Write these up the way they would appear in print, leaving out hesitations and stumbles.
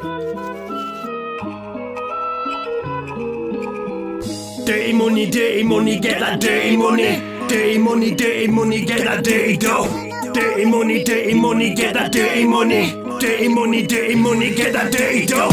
Dirty money, get that dirty money. Dirty money, get that dirty dough. Dirty money, get that dirty money. Dirty money, get that dirty dough.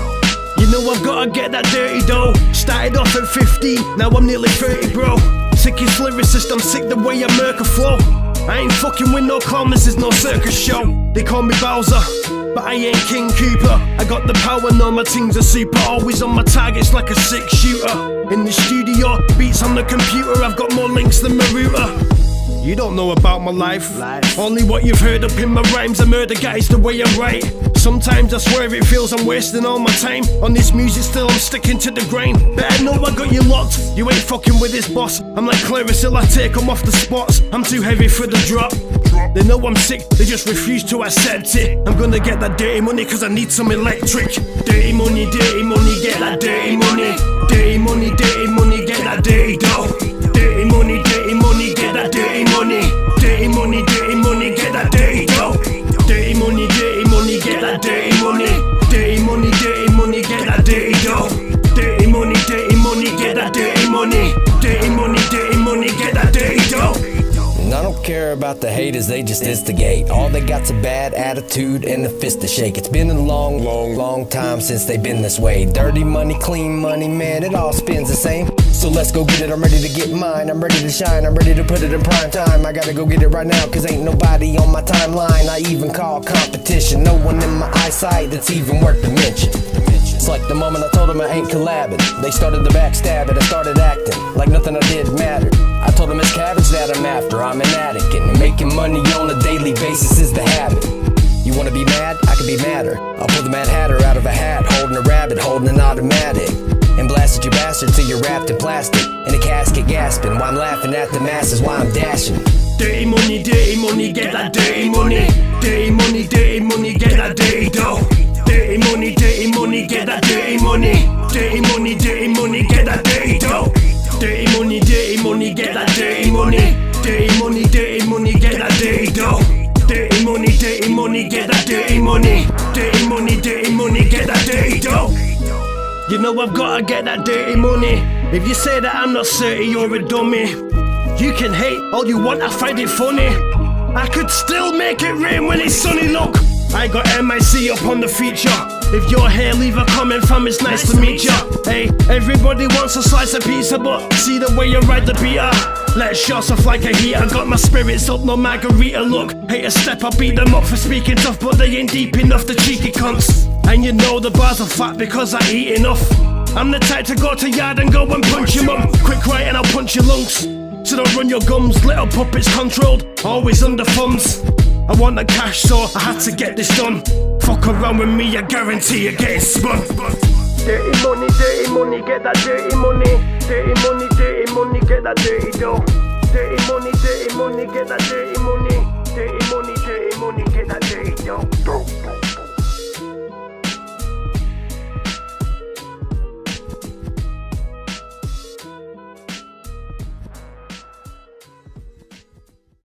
You know I've gotta get that dirty dough. Started off at 15, now I'm nearly 30, bro. Sickest lyricist, I'm sick the way I murk a flow. I ain't fucking with no clown, this is no circus show. They call me Bowser, but I ain't King Cooper. I got the power, know my things are super. Always on my targets like a 6-shooter. In the studio, beats on the computer, I've got more links than my router. You don't know about my life. Only what you've heard up in my rhymes. I murder guys the way I write. Sometimes I swear it feels I'm wasting all my time on this music, still I'm sticking to the grain. Better know I got you locked, you ain't fucking with this boss. I'm like Clarence till I take them off the spots. I'm too heavy for the drop. They know I'm sick, they just refuse to accept it. I'm gonna get that dirty money cause I need some electric. Dirty money, get that dirty money. Dirty money, get that dirty dough. Dirty money, get that dirty money. Dirty money, get that dirty dough. Dirty money, get that dirty money. Dirty money, get that dirty dough. Dirty money, get that dirty money. Dirty money, get that dirty dough. And I don't care about the haters, they just instigate. All they got's a bad attitude and a fist to shake. It's been a long time since they've been this way. Dirty money, clean money, man, it all spins the same. So let's go get it, I'm ready to get mine. I'm ready to shine, I'm ready to put it in prime time. I gotta go get it right now, cause ain't nobody on my timeline. I even call competition, no one in my eyesight that's even worth the mention. It's like the moment I told them I ain't collabing, they started to backstab it, I started acting like nothing I did mattered. I told them it's cabbage that I'm after, I'm an addict, and making money on a daily basis is the habit. You wanna be mad? I can be madder. I'll pull the Mad Hatter out of a hat, holding a rabbit, holding an automatic, and blasted you bastard till you're wrapped in plastic, in a casket gasping, while I'm laughing at the masses, while I'm dashing. Dirty money, get that dirty money. Dirty money, get that dirty dough. Dirty money, get that dirty money. Dirty money, get that dirty dough. Dirty money, get that dirty money. Dirty money, get that dirty dough. Dirty money, get that dirty money. Dirty money, get that dirty dough. You know I've gotta get that dirty money. If you say that I'm not 30, you're a dummy. You can hate all you want, I find it funny. I could still make it rain when it's sunny, look. I got MIC up on the feature. If you're here, leave a comment, fam, it's nice to meet ya. Hey, everybody wants a slice of pizza, but see the way you ride the beater. Let shots off like a heater, got my spirits up, no margarita, look. Hate a step, I beat them up for speaking tough, but they ain't deep enough, the cheeky cunts. And you know the bars are fat because I eat enough. I'm the type to go to yard and go and punch him up. Quick right and I'll punch your lungs. So don't run your gums, little puppets controlled, always under funds. I want the cash, so I had to get this done. Fuck around with me, I guarantee you're getting spun. Dirty money, get that dirty money. Dirty money, get that dirty dough. Dirty money, get that dirty money.